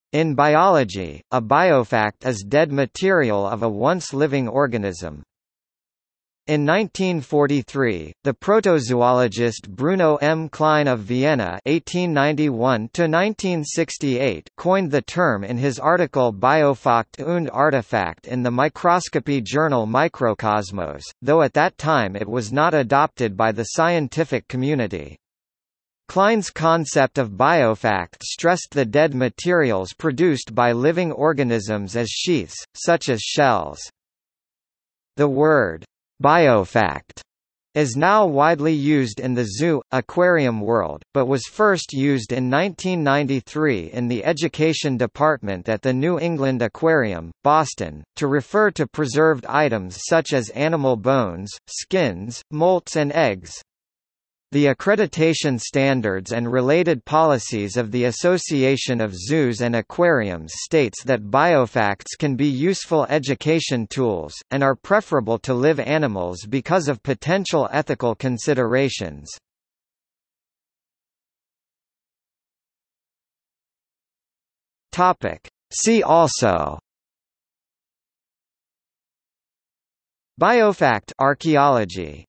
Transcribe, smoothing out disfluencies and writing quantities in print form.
In biology, a biofact is dead material of a once living organism. In 1943, the protozoologist Bruno M. Klein of Vienna (1891–1968) coined the term in his article Biofact und Artefakt in the microscopy journal Microcosmos, though at that time it was not adopted by the scientific community. Klein's concept of biofact stressed the dead materials produced by living organisms as sheaths, such as shells. The word biofact is now widely used in the zoo, aquarium world, but was first used in 1993 in the Education Department at the New England Aquarium, Boston, to refer to preserved items such as animal bones, skins, molts and eggs. The accreditation standards and related policies of the Association of Zoos and Aquariums states that biofacts can be useful education tools, and are preferable to live animals because of potential ethical considerations. See also: Biofact archaeology.